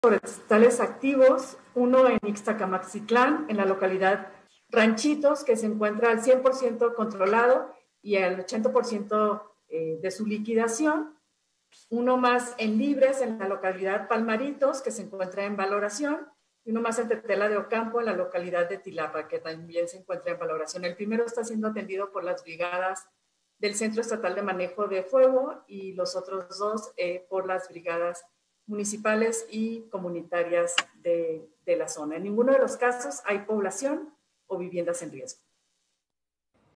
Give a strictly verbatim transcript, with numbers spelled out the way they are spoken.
forestales activos, uno en Ixtacamaxitlán, en la localidad Ranchitos, que se encuentra al cien por ciento controlado y al ochenta por ciento de su liquidación. Uno más en Libres, en la localidad Palmaritos, que se encuentra en valoración. Y uno más en Tetela de Ocampo, en la localidad de Tilapa, que también se encuentra en valoración. El primero está siendo atendido por las brigadas del Centro Estatal de Manejo de Fuego y los otros dos eh, por las brigadas municipales y comunitarias de, de la zona. En ninguno de los casos hay población o viviendas en riesgo.